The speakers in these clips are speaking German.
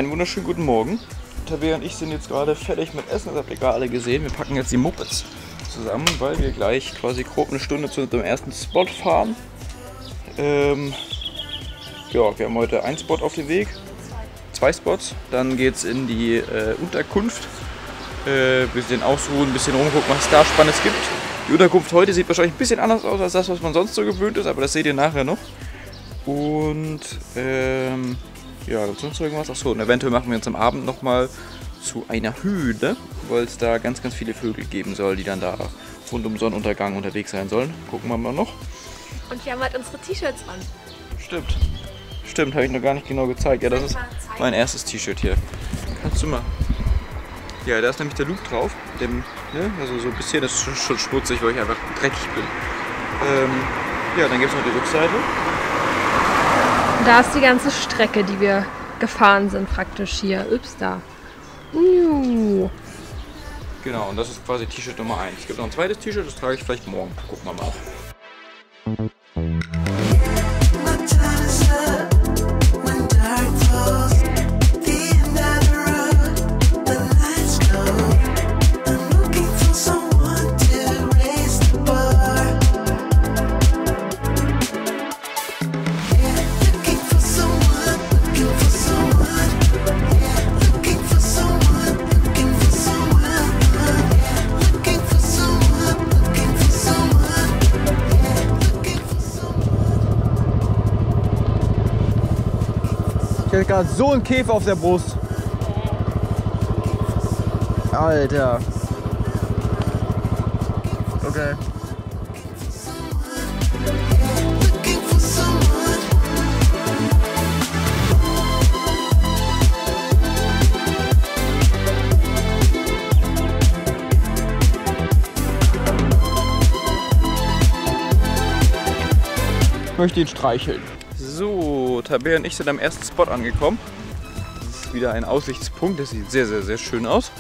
einen wunderschönen guten Morgen. Tabea und ich sind jetzt gerade fertig mit Essen, das habt ihr gerade alle gesehen. Wir packen jetzt die Mopeds zusammen, weil wir gleich quasi grob eine Stunde zu unserem ersten Spot fahren. Ja, wir haben heute einen Spot auf dem Weg, 2 Spots. Dann geht es in die Unterkunft. Wir bisschen ausruhen, ein bisschen rumgucken, was es da Spannendes gibt. Die Unterkunft heute sieht wahrscheinlich ein bisschen anders aus als das, was man sonst so gewöhnt ist, aber das seht ihr nachher noch. Und ja, sonst noch irgendwas? Achso, und eventuell machen wir uns am Abend nochmal zu einer Höhle, weil es da ganz, ganz viele Vögel geben soll, die dann da rund um Sonnenuntergang unterwegs sein sollen. Gucken wir mal noch. Und wir haben halt unsere T-Shirts an. Stimmt. Stimmt, habe ich noch gar nicht genau gezeigt. Ja, das ist mein erstes T-Shirt hier. Kannst du mal. Ja, da ist nämlich der Loop drauf. Dem, ne? Also so ein bisschen, das ist schon schmutzig, weil ich einfach dreckig bin. Ja, dann gibt es noch die Rückseite. Da ist die ganze Strecke, die wir gefahren sind, praktisch hier. Ups, da. Genau, und das ist quasi T-Shirt Nummer 1. Es gibt noch ein zweites T-Shirt, das trage ich vielleicht morgen. Gucken wir mal. Ich hatte gerade so einen Käfer auf der Brust. Alter. Okay. Ich möchte ihn streicheln. So, Tabea und ich sind am ersten Spot angekommen. Das ist wieder ein Aussichtspunkt, das sieht sehr, sehr, sehr schön aus.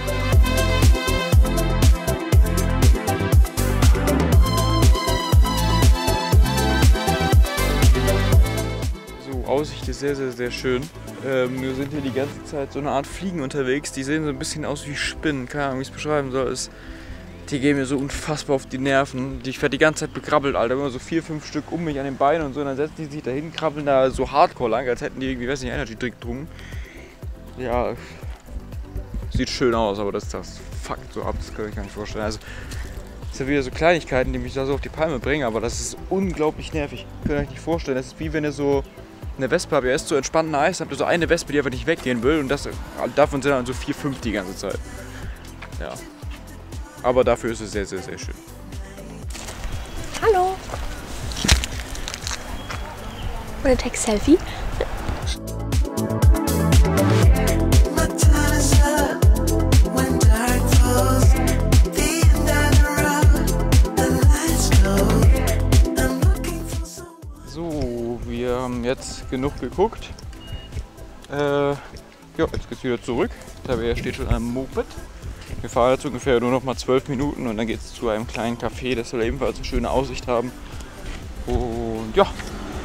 So, Aussicht ist sehr, sehr, sehr schön. Wir sind hier die ganze Zeit so eine Art Fliegen unterwegs, die sehen so ein bisschen aus wie Spinnen, keine Ahnung, wie ich es beschreiben soll. Die gehen mir so unfassbar auf die Nerven. Ich werde die ganze Zeit bekrabbelt, Alter. Immer so 4, 5 Stück um mich an den Beinen und so. Und dann setzen die sich dahin, krabbeln da so hardcore lang, als hätten die irgendwie, weiß nicht, Energy Drink getrunken. Ja, sieht schön aus, aber das fuckt so ab, das kann ich gar nicht vorstellen. Also, das sind wieder so Kleinigkeiten, die mich da so auf die Palme bringen, aber das ist unglaublich nervig. Könnt ihr euch nicht vorstellen. Das ist wie wenn ihr so eine Wespe habt, ihr esst so entspannten Eis, habt ihr so eine Wespe, die einfach nicht weggehen will. Und davon sind dann so 4, 5 die ganze Zeit. Ja. Aber dafür ist es sehr, sehr, sehr schön. Hallo. Wanna take a selfie? So, wir haben jetzt genug geguckt. Ja, jetzt geht's wieder zurück. Tabea steht schon am Moped. Wir fahren jetzt ungefähr nur noch mal 12 Minuten und dann geht es zu einem kleinen Café, das soll ebenfalls eine schöne Aussicht haben. Und ja,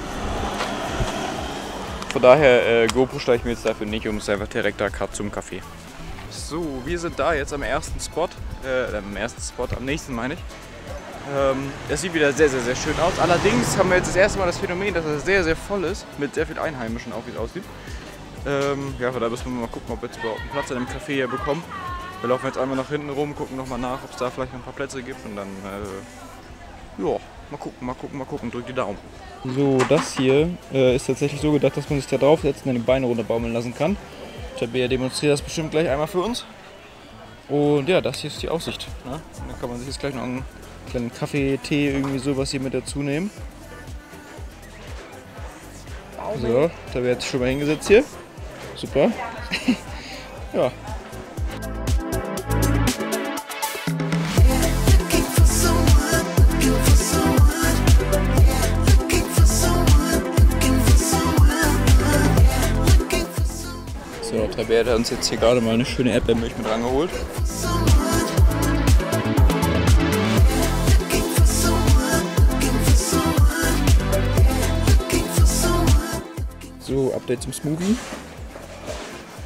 von daher GoPro steige ich mir jetzt dafür nicht um, es ist einfach direkter Cut zum Café. So, wir sind da jetzt am ersten Spot, am nächsten meine ich. Das sieht wieder sehr, sehr, sehr schön aus. Allerdings haben wir jetzt das erste Mal das Phänomen, dass es sehr, sehr voll ist, mit sehr viel Einheimischen auch, wie es aussieht. Ja, von da müssen wir mal gucken, ob wir jetzt überhaupt einen Platz in dem Café hier bekommen. Wir laufen jetzt einmal nach hinten rum, gucken nochmal nach, ob es da vielleicht noch ein paar Plätze gibt und dann, ja, mal gucken, drück die Daumen. So, das hier ist tatsächlich so gedacht, dass man sich da draufsetzen und die Beine runterbaumeln lassen kann. Tabea demonstriert das bestimmt gleich einmal für uns. Und ja, das hier ist die Aussicht. Ne? Dann kann man sich jetzt gleich noch einen kleinen Kaffee, Tee, irgendwie sowas hier mit dazu nehmen. So, Tabea hat sich schon mal hingesetzt hier. Super. Ja. So, Tabea hat uns jetzt hier gerade mal eine schöne Erdbeermilch mit rangeholt. So, Update zum Smoothie.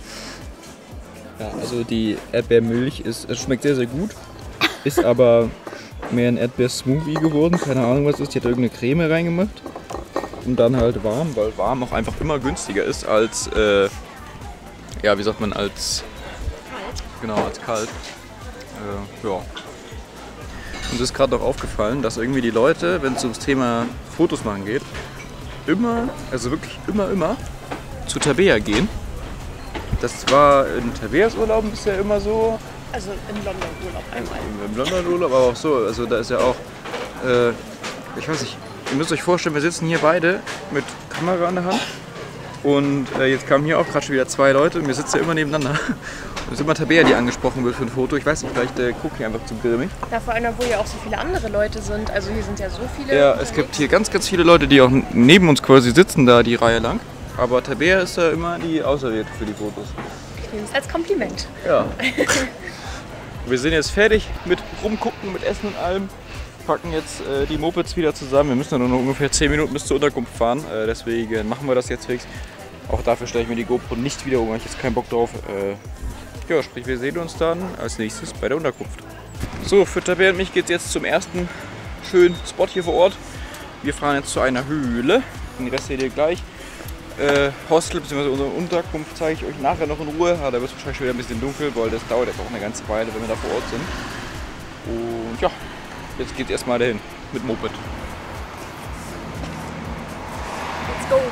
Also die Erdbeermilch schmeckt sehr, sehr gut. Ist aber mehr ein Erdbeer-Smoothie geworden. Keine Ahnung, was ist. Die hat irgendeine Creme reingemacht. Und dann halt warm, weil warm auch einfach immer günstiger ist als, ja, wie sagt man, als kalt. Genau, als kalt. Ja. Uns ist gerade noch aufgefallen, dass irgendwie die Leute, wenn es ums Thema Fotos machen geht, immer, also wirklich immer zu Tabea gehen. Das war in Tabeas Urlauben bisher immer so. Also im London-Urlaub einmal. Im London-Urlaub, aber auch so. Also da ist ja auch, ich weiß nicht, ihr müsst euch vorstellen, wir sitzen hier beide mit Kamera in der Hand. Und jetzt kamen hier auch gerade schon wieder 2 Leute und wir sitzen ja immer nebeneinander. Und es ist immer Tabea, die angesprochen wird für ein Foto. Ich weiß nicht, vielleicht gucken die einfach zu grimmig. Ja, vor allem, wo ja auch so viele andere Leute sind. Also hier sind ja so viele. Ja, es gibt hier ganz viele Leute, die auch neben uns quasi sitzen, da die Reihe lang. Aber Tabea ist da immer die Auserwählte für die Fotos. Ich nehme es als Kompliment. Ja. Wir sind jetzt fertig mit rumgucken, mit Essen und allem. Packen jetzt die Mopeds wieder zusammen. Wir müssen ja nur noch ungefähr 10 Minuten bis zur Unterkunft fahren. Deswegen machen wir das jetzt fix. Auch dafür stelle ich mir die GoPro nicht wieder um, weil ich jetzt keinen Bock drauf. Ja, sprich, wir sehen uns dann als nächstes bei der Unterkunft. So, für Tabea und mich geht es jetzt zum ersten schönen Spot hier vor Ort. Wir fahren jetzt zu einer Höhle. Den Rest seht ihr gleich. Hostel bzw. unsere Unterkunft zeige ich euch nachher noch in Ruhe. Da wird es wahrscheinlich schon wieder ein bisschen dunkel, weil das dauert jetzt auch eine ganze Weile, wenn wir da vor Ort sind. Und ja, jetzt geht es erstmal dahin mit Moped. Let's go!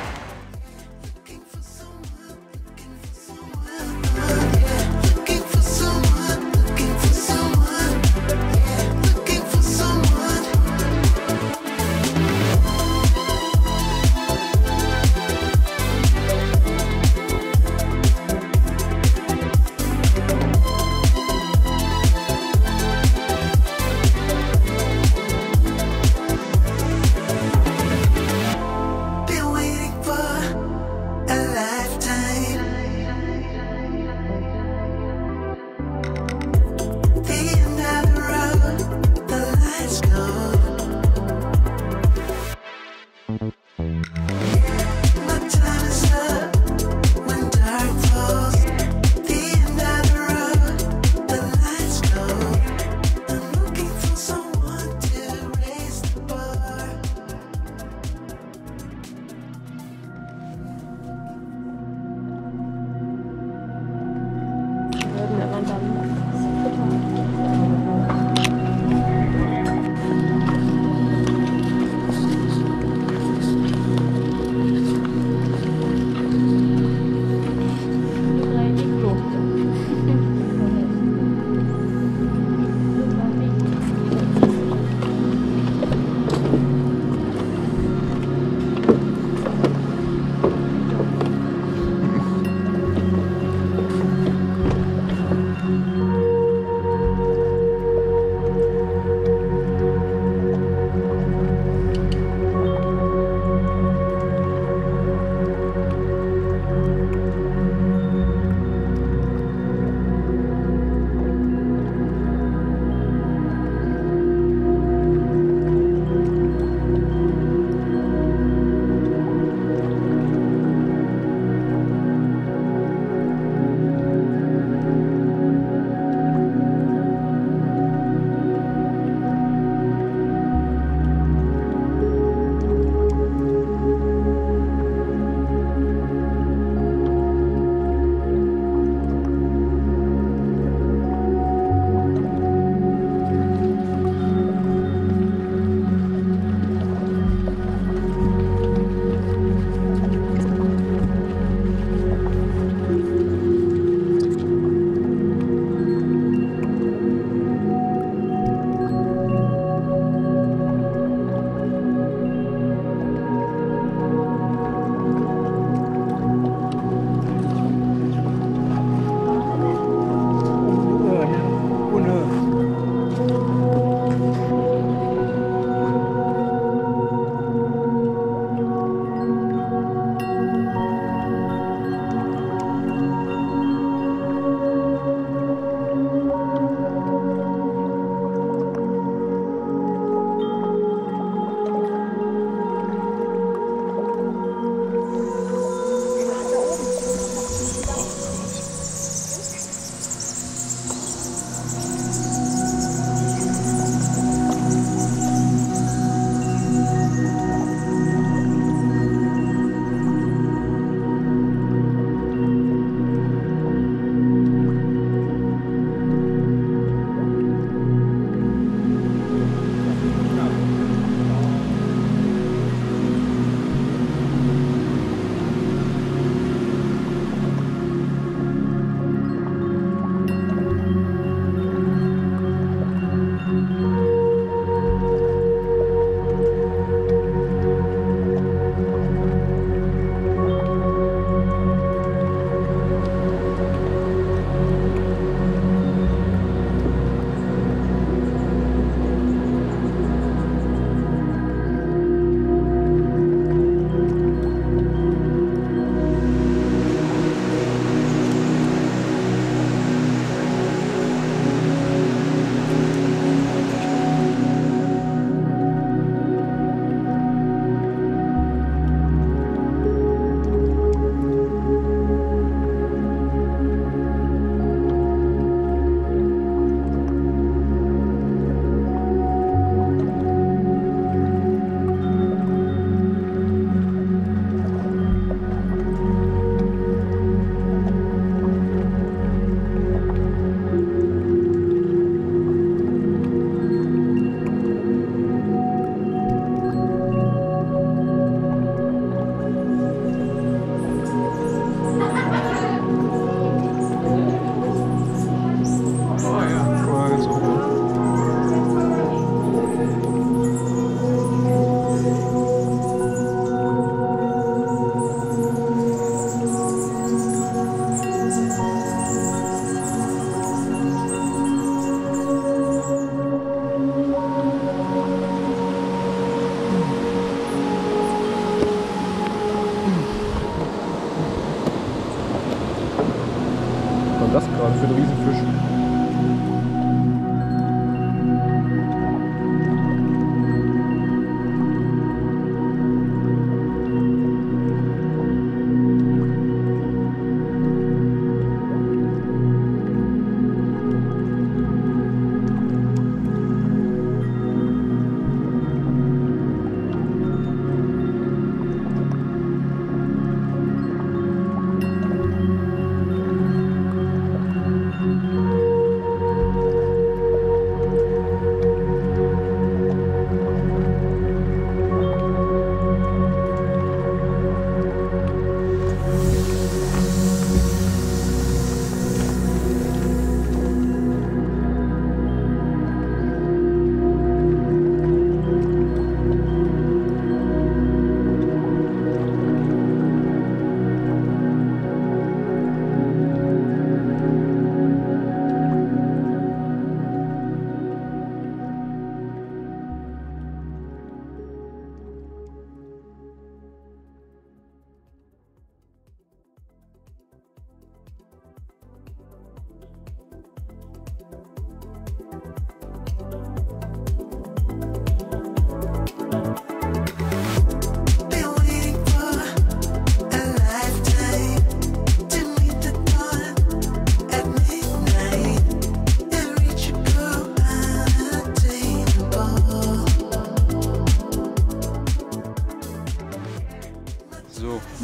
Been waiting for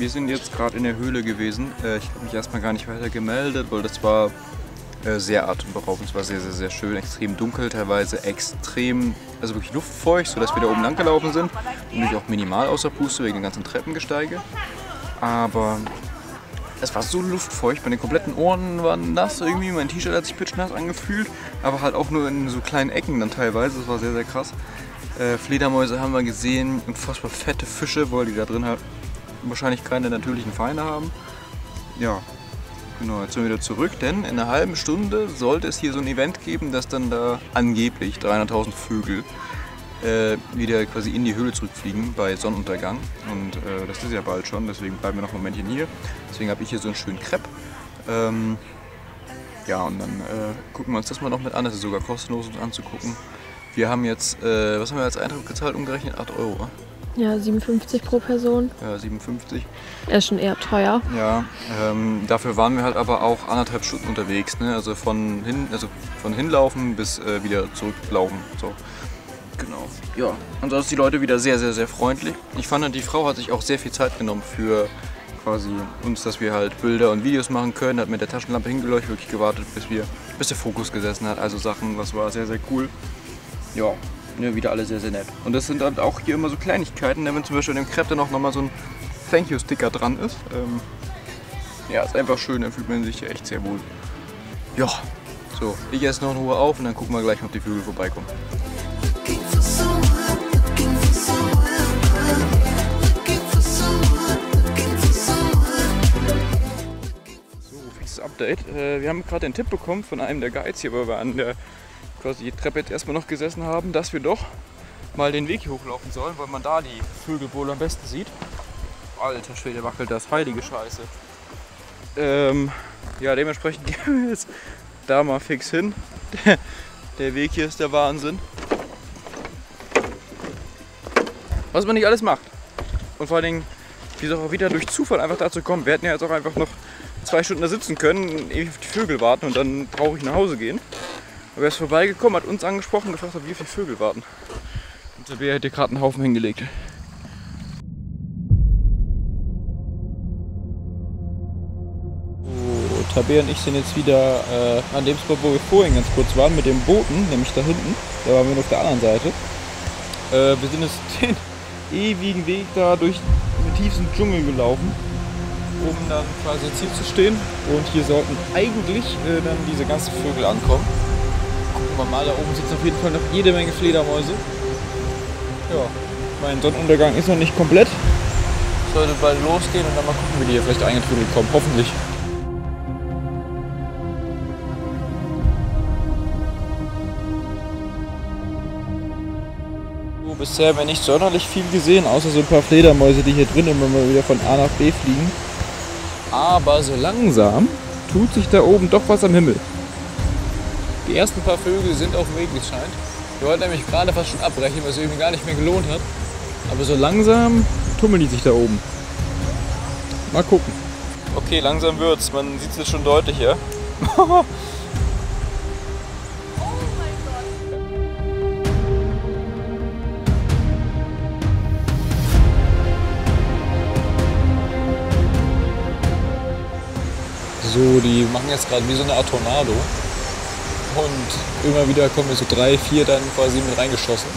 wir sind jetzt gerade in der Höhle gewesen. Ich habe mich erstmal gar nicht weiter gemeldet, weil das war sehr atemberaubend. Es war sehr, sehr, sehr schön, extrem dunkel, teilweise extrem, also wirklich luftfeucht, sodass wir da oben lang gelaufen sind. Und natürlich auch minimal außer Puste wegen den ganzen Treppengesteige. Aber es war so luftfeucht, meine kompletten Ohren waren nass irgendwie, mein T-Shirt hat sich pitschnass angefühlt, aber halt auch nur in so kleinen Ecken dann teilweise, das war sehr, sehr krass. Fledermäuse haben wir gesehen, unfassbar fette Fische, weil die da drin halt wahrscheinlich keine natürlichen Feinde haben. Ja, genau, jetzt sind wir wieder zurück, denn in einer halben Stunde sollte es hier so ein Event geben, dass dann da angeblich 300.000 Vögel wieder quasi in die Höhle zurückfliegen bei Sonnenuntergang. Und das ist ja bald schon, deswegen bleiben wir noch ein Momentchen hier. Deswegen habe ich hier so einen schönen Crepe. Ja, und dann gucken wir uns das mal noch mit an. Das ist sogar kostenlos, uns anzugucken. Wir haben jetzt, was haben wir als Eintritt gezahlt, umgerechnet? 8 €. Ja, 57 pro Person. Ja, 57. Er ist schon eher teuer. Ja, dafür waren wir halt aber auch 1,5 Stunden unterwegs. Ne? Also von hinlaufen bis wieder zurücklaufen. So. Genau. Ja, ansonsten die Leute wieder sehr, sehr, sehr freundlich. Ich fand, die Frau hat sich auch sehr viel Zeit genommen für quasi uns, dass wir halt Bilder und Videos machen können. Hat mit der Taschenlampe hingeleuchtet, wirklich gewartet, bis der Fokus gesessen hat. Also Sachen, was war sehr, sehr cool. Ja, wieder alle sehr, sehr nett. Und das sind halt auch hier immer so Kleinigkeiten, wenn zum Beispiel an dem Crepe noch mal so ein Thank You Sticker dran ist. Ja, ist einfach schön, da fühlt man sich echt sehr wohl. Ja, so, ich esse noch in Ruhe auf und dann gucken wir gleich, ob die Vögel vorbeikommen. Update. Wir haben gerade den Tipp bekommen von einem der Guides hier, weil wir an der quasi Treppe jetzt erstmal noch gesessen haben, dass wir doch mal den Weg hier hochlaufen sollen, weil man da die Vögel wohl am besten sieht. Alter Schwede, wackelt das, heilige Scheiße. Ja, dementsprechend gehen wir jetzt da mal fix hin. Der Weg hier ist der Wahnsinn. Was man nicht alles macht. Und vor allen Dingen, wie es auch wieder durch Zufall einfach dazu kommt. Wir hätten ja jetzt auch einfach noch 2 Stunden da sitzen können, ewig auf die Vögel warten und dann brauche ich nach Hause gehen. Aber er ist vorbeigekommen, hat uns angesprochen, gefragt, ob wir auf die Vögel warten. Und Tabea hat hier gerade einen Haufen hingelegt. So, Tabea und ich sind jetzt wieder an dem Spot, wo wir vorhin ganz kurz waren, mit dem Booten, nämlich da hinten. Da waren wir nur auf der anderen Seite. Wir sind jetzt den ewigen Weg da durch den tiefsten Dschungel gelaufen, um dann quasi ins Ziel zu stehen. Und hier sollten eigentlich dann diese ganzen Vögel ankommen. Gucken wir mal, da oben sitzen auf jeden Fall noch jede Menge Fledermäuse. Ja, mein Sonnenuntergang ist noch nicht komplett. Sollte bald losgehen und dann mal gucken, wie die hier vielleicht eingetrudelt kommen. Hoffentlich. So, bisher haben wir nicht sonderlich viel gesehen, außer so ein paar Fledermäuse, die hier drin immer mal wieder von A nach B fliegen. Aber so langsam tut sich da oben doch was am Himmel. Die ersten paar Vögel sind auf dem Weg, wie es scheint. Wir wollten nämlich gerade fast schon abbrechen, was irgendwie gar nicht mehr gelohnt hat. Aber so langsam tummeln die sich da oben. Mal gucken. Okay, langsam wird's. Man sieht es jetzt schon deutlicher. So, die machen jetzt gerade wie so eine Art Tornado. Und immer wieder kommen so 3, 4 dann quasi mit reingeschossen.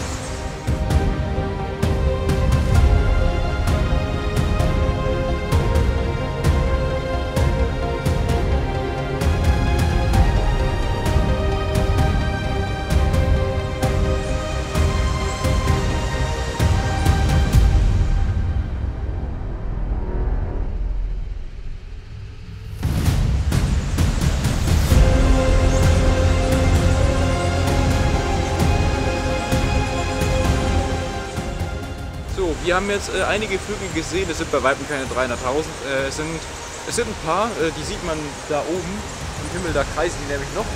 Wir haben jetzt einige Vögel gesehen, es sind bei weitem keine 300.000. Es sind ein paar, die sieht man da oben im Himmel, da kreisen die nämlich noch.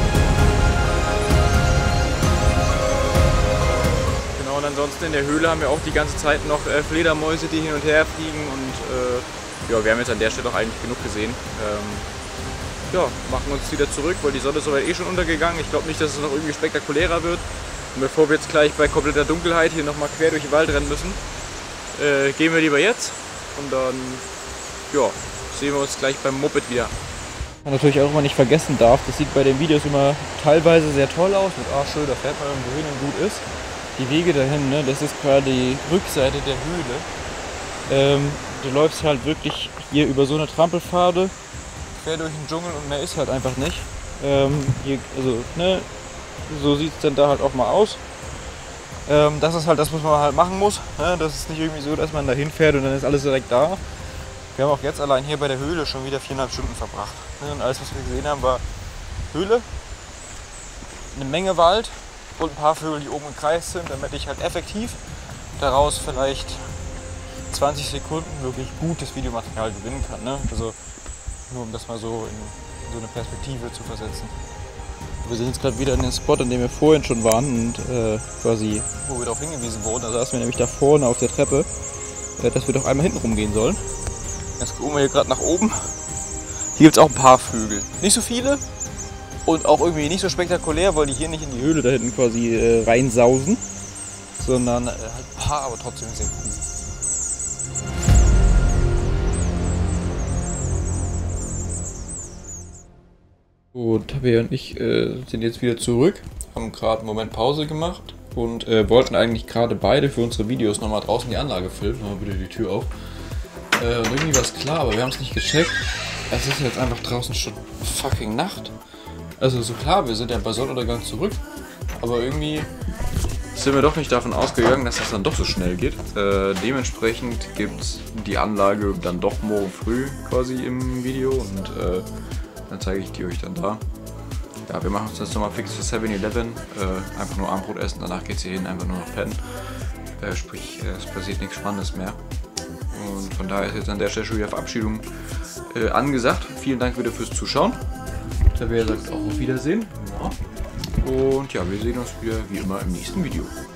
Genau, und ansonsten in der Höhle haben wir auch die ganze Zeit noch Fledermäuse, die hin und her fliegen. Und ja, wir haben jetzt an der Stelle auch eigentlich genug gesehen. Ja, machen uns wieder zurück, weil die Sonne ist soweit eh schon untergegangen. Ich glaube nicht, dass es noch irgendwie spektakulärer wird. Und bevor wir jetzt gleich bei kompletter Dunkelheit hier nochmal quer durch den Wald rennen müssen, gehen wir lieber jetzt und dann ja, sehen wir uns gleich beim Moped wieder. Man natürlich auch immer nicht vergessen darf, das sieht bei den Videos immer teilweise sehr toll aus, mit schön, da fährt man irgendwo hin und gut ist. Die Wege dahin, ne, das ist gerade die Rückseite der Höhle. Du läufst halt wirklich hier über so eine Trampelpfade, quer durch den Dschungel und mehr ist halt einfach nicht. Hier, also, ne, so sieht es dann da halt auch mal aus. Das ist halt das, was man halt machen muss. Ne? Das ist nicht irgendwie so, dass man da hinfährt und dann ist alles direkt da. Wir haben auch jetzt allein hier bei der Höhle schon wieder 4,5 Stunden verbracht. Ne? Und alles, was wir gesehen haben, war Höhle, eine Menge Wald und ein paar Vögel, die oben im Kreis sind, damit ich halt effektiv daraus vielleicht 20 Sekunden wirklich gutes Videomaterial gewinnen kann. Ne? Also nur um das mal so in so eine Perspektive zu versetzen. Wir sind jetzt gerade wieder in dem Spot, an dem wir vorhin schon waren und quasi, wo wir darauf hingewiesen wurden. Da saßen wir nämlich da vorne auf der Treppe, dass wir doch einmal hinten rumgehen sollen. Jetzt gucken wir hier gerade nach oben. Hier gibt es auch ein paar Vögel. Nicht so viele und auch irgendwie nicht so spektakulär, weil die hier nicht in die Höhle da hinten quasi reinsausen, sondern halt ein paar, aber trotzdem sehr cool. So, Tabea und ich sind jetzt wieder zurück, haben gerade einen Moment Pause gemacht und wollten eigentlich gerade beide für unsere Videos nochmal draußen die Anlage filmen. Machen wir bitte die Tür auf. Und irgendwie war es klar, aber wir haben es nicht gecheckt. Es ist jetzt einfach draußen schon fucking Nacht. Also so klar, wir sind ja bei Sonnenuntergang zurück, aber irgendwie sind wir doch nicht davon ausgegangen, dass das dann doch so schnell geht. Dementsprechend gibt es die Anlage dann doch morgen früh quasi im Video und dann zeige ich die euch dann da. Ja, wir machen uns jetzt nochmal fix für 7-Eleven. Einfach nur Abendbrot essen, danach geht es hier hin, einfach nur noch pennen. Sprich, es passiert nichts Spannendes mehr. Und von daher ist jetzt an der Stelle schon wieder Verabschiedung angesagt. Vielen Dank wieder fürs Zuschauen. Tabea sagt auch auf Wiedersehen. Ja. Und ja, wir sehen uns wieder wie immer im nächsten Video.